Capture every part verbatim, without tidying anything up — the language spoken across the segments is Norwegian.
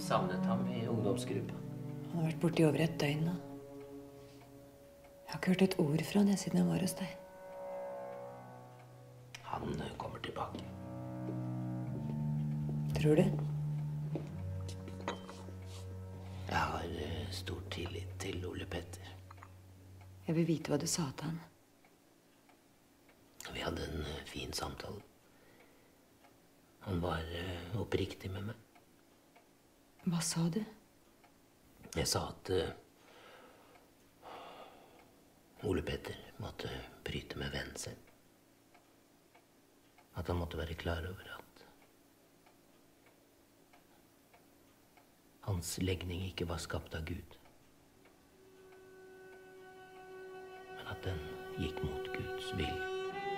savnet ham i ungdomsgruppa. Han har vært borte i over et døgn nå. Jeg har ikke hørt et ord fra han siden han var hos deg. Han kommer tilbake. Tror du? Jeg har stor tillit til Ole Petter. Jeg vil vite hva du sa til han. Vi hadde en fin samtale. Han var oppriktig med meg. Hva sa du? Jeg sa at uh, Ole Petter måtte bryte med vennen sin. At han måtte være klar over at hans legning ikke var skapt av Gud. Men at den gikk mot Guds vilje.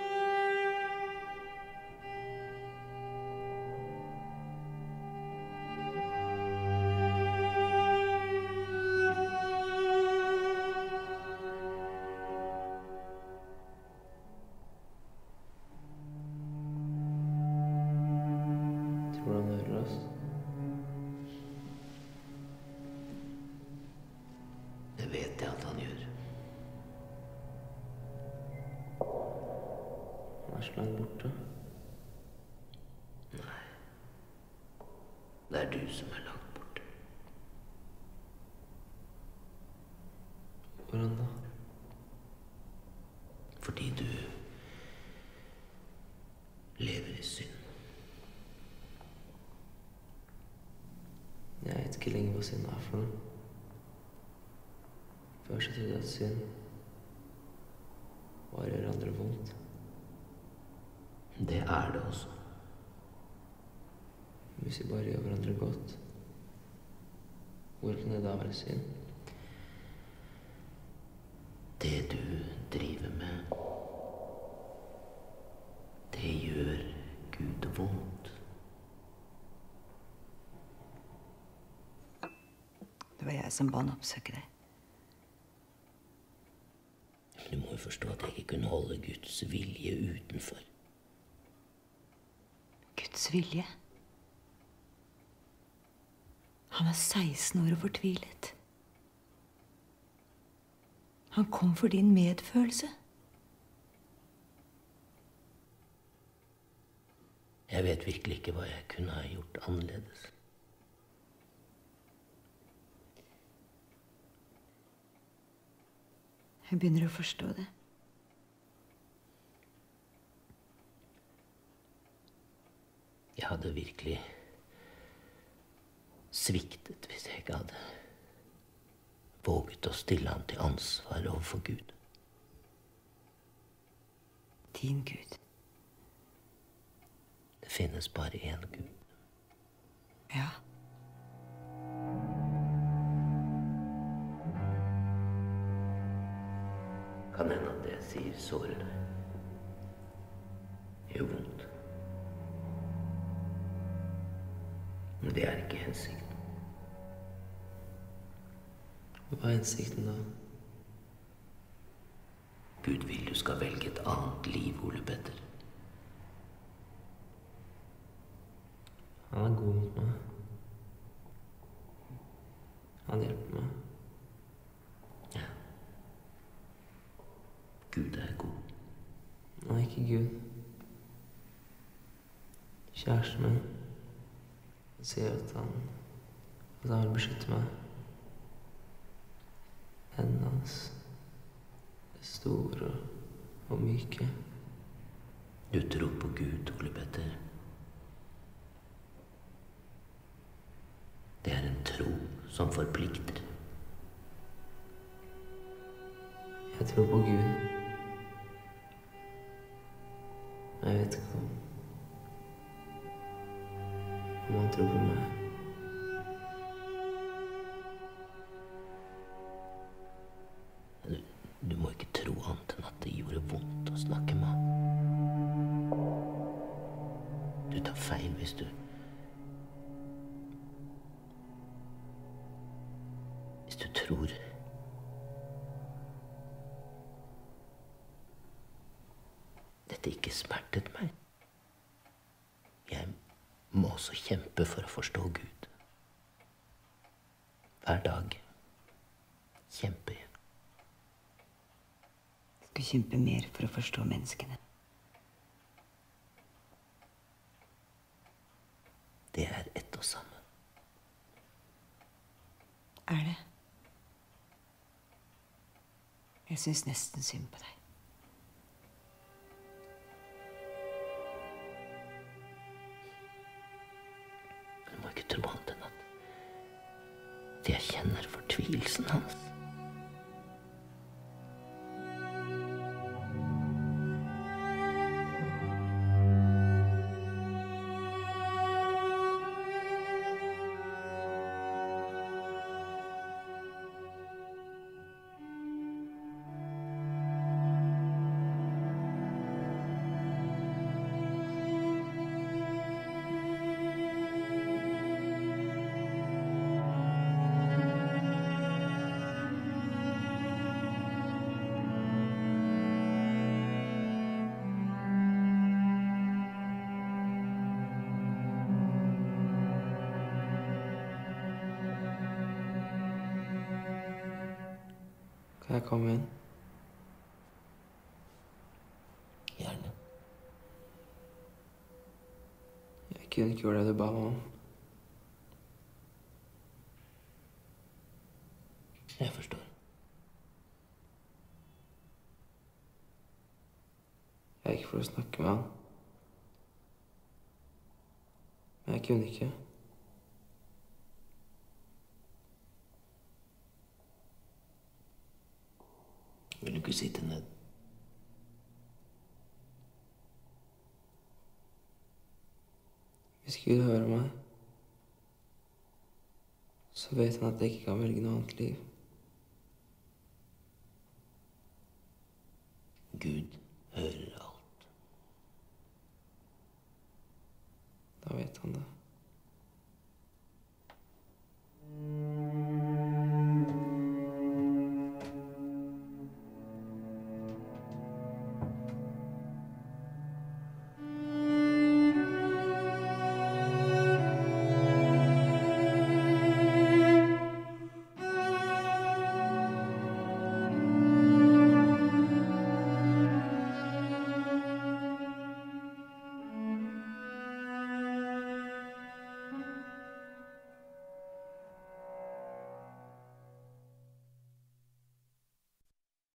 Det er du som er langt borte. Hvordan da? Fordi du lever i synd. Jeg vet ikke lenger hva synd er for noe. Før så trodde jeg at synd var å gjøre andre vondt. Det er det også. Hvis vi bare gjør hverandre godt, hvor kan det da være synd? Det du driver med, det gjør Gud vondt. Det var jeg som ba han oppsøke deg. Du må jo forstå at jeg ikke kunne holde Guds vilje utenfor. Guds vilje? Han er seksten år og fortvilet. Han kom for din medfølelse. Jeg vet virkelig ikke hva jeg kunne ha gjort annerledes. Jeg begynner å forstå det. Jeg hadde virkelig sviktet hvis jeg ikke hadde våget å stille ham til ansvar overfor Gud. Din Gud. Det finnes bare én Gud. Ja. Kan hende at det jeg sier sårer deg. Gjør vondt. Men det er ikke hensikten. Hva er hensikten da? Gud vil du skal velge et annet liv, Ole Petter. Han er god mot meg. Han hjelper meg. Ja. Gud er god. Nei, ikke Gud. Kjæresten min. Han sier at han, at han vil beskytte meg. Hendene hans er store og myke. Du tror på Gud, Ole Petter. Det er en tro som forplikter. Jeg tror på Gud. Men jeg vet ikke om om han tror på meg. Du, du må ikke tro annet enn at det gjorde vondt å snakke med ham. Du tar feil hvis du Hvis du tror dette ikke smertet meg. Jeg må også kjempe for å forstå Gud. hver dag. Kjemper. Jeg skal kjempe mer for å forstå menneskene. Det er ett og samme. Er det? Jeg synes nesten synd på deg. Du må ikke tro annet enn at jeg kjenner fortvilelsen hans. Kan jeg komme inn? Gjerne. Jeg kunne ikke gjøre det du ba meg om. Jeg forstår. Jeg er ikke for å snakke med han. Men jeg kunne ikke. Vil du ikke sitte ned? Hvis Gud hører meg, så vet han at jeg ikke kan velge noe annet liv. Gud hører alt. Da vet han det.